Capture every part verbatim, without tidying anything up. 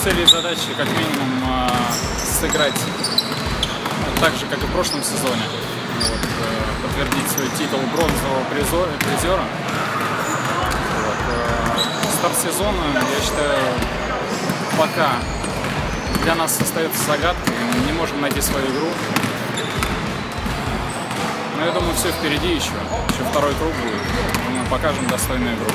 цели и задачи как минимум сыграть так же, как и в прошлом сезоне. Вот, подтвердить свой титул бронзового призера. Вот, старт сезона, я считаю, пока для нас остается загадкой. Мы не можем найти свою игру. Но я думаю, все впереди еще. Еще второй круг будет. Мы покажем достойную игру.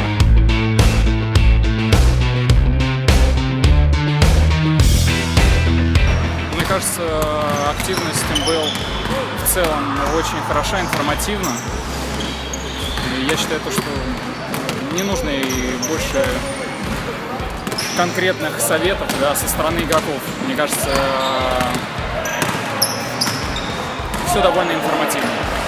Мне кажется, активность эм бэ эл в целом очень хороша, информативна. И я считаю, то, что не нужно и больше конкретных советов, да, со стороны игроков. Мне кажется, все довольно информативно.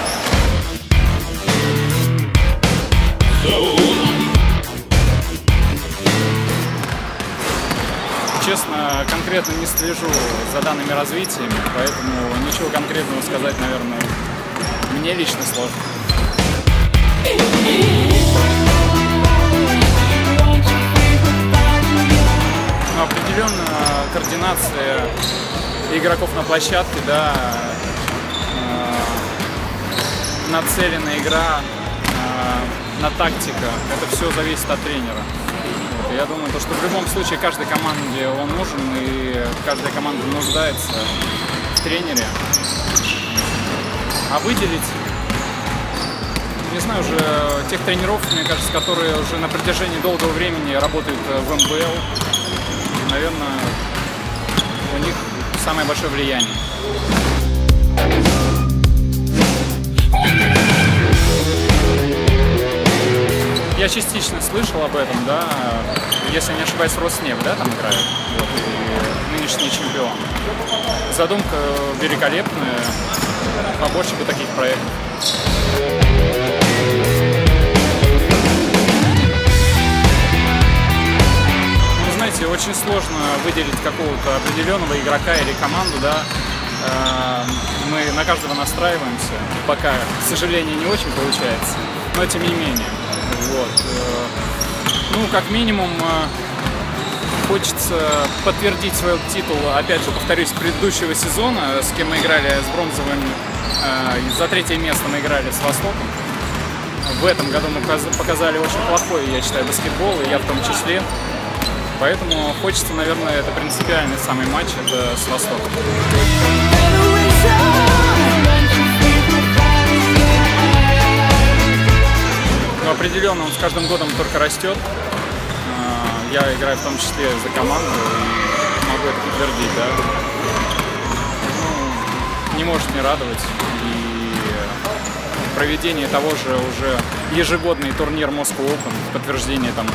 Честно, конкретно не слежу за данными развитиями, поэтому ничего конкретного сказать, наверное, мне лично сложно. Но определенно координация игроков на площадке, да, нацеленная игра, на тактика, это все зависит от тренера. Я думаю, то, что в любом случае каждой команде он нужен, и каждая команда нуждается в тренере. А выделить, не знаю, уже тех тренеров, мне кажется, которые уже на протяжении долгого времени работают в эм бэ эл, наверное, у них самое большое влияние. Я частично слышал об этом, да, если не ошибаюсь, Роснефть, да, там играет, вот, и нынешний чемпион. Задумка великолепная, побольше бы таких проектов. Ну, знаете, очень сложно выделить какого-то определенного игрока или команду, да. Мы на каждого настраиваемся, пока, к сожалению, не очень получается, но тем не менее. Вот. Ну, как минимум, хочется подтвердить свой титул, опять же, повторюсь, предыдущего сезона, с кем мы играли с бронзовым, за третье место мы играли с Востоком. В этом году мы показали очень плохой, я считаю, баскетбол, и я в том числе. Поэтому хочется, наверное, это принципиальный самый матч, это с Востоком. Но определенно он с каждым годом только растет. Я играю в том числе за команду и могу это подтвердить, да. Ну, не может не радовать. И проведение того же уже ежегодный турнир Moscow Open в подтверждение тому.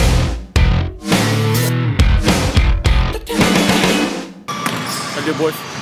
Любовь.